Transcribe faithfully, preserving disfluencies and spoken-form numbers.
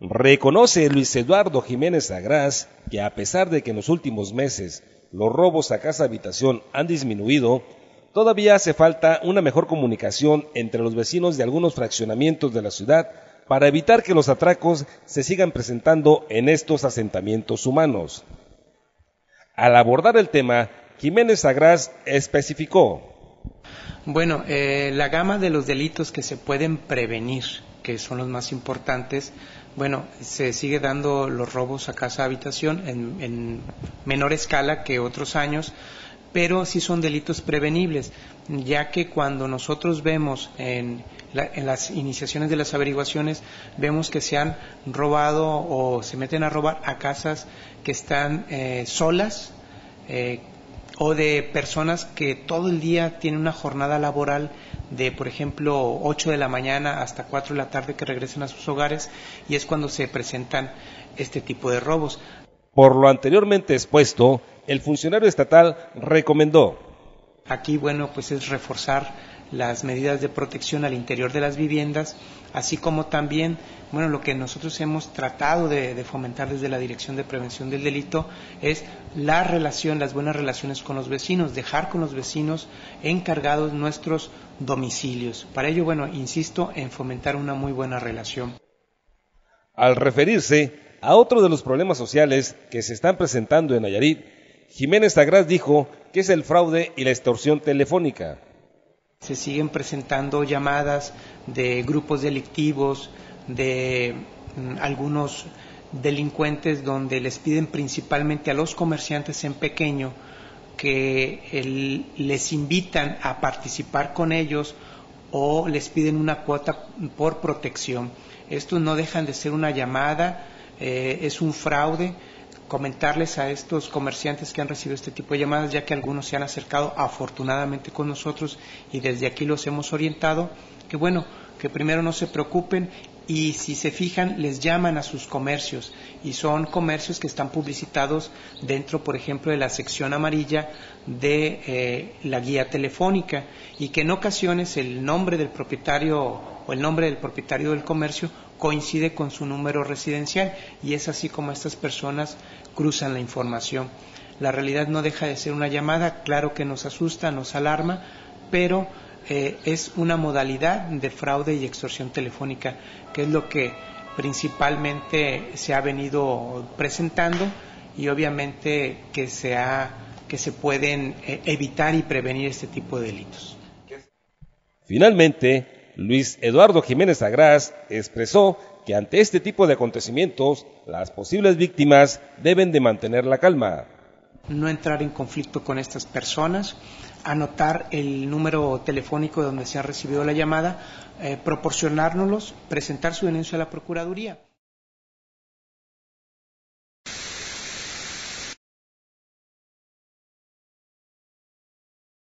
Reconoce Luis Eduardo Jiménez Agraz que a pesar de que en los últimos meses los robos a casa habitación han disminuido, todavía hace falta una mejor comunicación entre los vecinos de algunos fraccionamientos de la ciudad para evitar que los atracos se sigan presentando en estos asentamientos humanos. Al abordar el tema, Jiménez Agraz especificó: Bueno, eh, la gama de los delitos que se pueden prevenir, que son los más importantes, bueno, se sigue dando los robos a casa habitación en, en menor escala que otros años, pero sí son delitos prevenibles, ya que cuando nosotros vemos en, la, en las iniciaciones de las averiguaciones, vemos que se han robado o se meten a robar a casas que están eh, solas, eh, o de personas que todo el día tienen una jornada laboral de, por ejemplo, ocho de la mañana hasta cuatro de la tarde, que regresan a sus hogares, y es cuando se presentan este tipo de robos. Por lo anteriormente expuesto, el funcionario estatal recomendó: Aquí, bueno, pues es reforzar las medidas de protección al interior de las viviendas, así como también, bueno, lo que nosotros hemos tratado de, de fomentar desde la Dirección de Prevención del Delito es la relación, las buenas relaciones con los vecinos, dejar con los vecinos encargados nuestros domicilios. Para ello, bueno, insisto en fomentar una muy buena relación. Al referirse a otro de los problemas sociales que se están presentando en Nayarit, Jiménez Agraz dijo que es el fraude y la extorsión telefónica. Se siguen presentando llamadas de grupos delictivos, de mm, algunos delincuentes, donde les piden principalmente a los comerciantes en pequeño que el, les invitan a participar con ellos o les piden una cuota por protección. Estos no dejan de ser una llamada, eh, es un fraude. Comentarles a estos comerciantes que han recibido este tipo de llamadas, ya que algunos se han acercado afortunadamente con nosotros y desde aquí los hemos orientado, que bueno, que primero no se preocupen, y si se fijan les llaman a sus comercios, y son comercios que están publicitados dentro, por ejemplo, de la sección amarilla de eh, la guía telefónica, y que en ocasiones el nombre del propietario o el nombre del propietario del comercio coincide con su número residencial, y es así como estas personas cruzan la información. La realidad no deja de ser una llamada, claro que nos asusta, nos alarma, pero eh, es una modalidad de fraude y extorsión telefónica, que es lo que principalmente se ha venido presentando, y obviamente que se, ha, que se pueden eh, evitar y prevenir este tipo de delitos. Finalmente, Luis Eduardo Jiménez Agraz expresó que ante este tipo de acontecimientos, las posibles víctimas deben de mantener la calma. No entrar en conflicto con estas personas, anotar el número telefónico donde se ha recibido la llamada, eh, proporcionárnoslos, presentar su denuncia a la Procuraduría.